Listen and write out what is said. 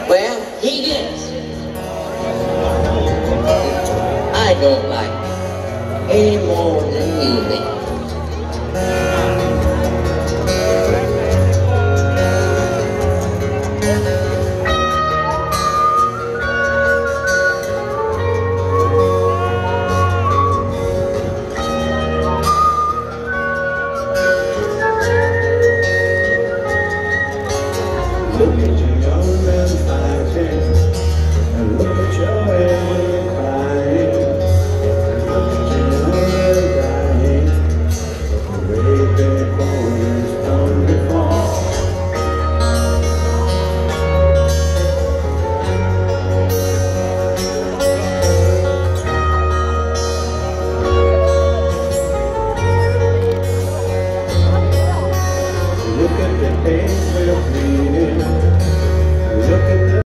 Well, he gets. I don't like it any more than you do.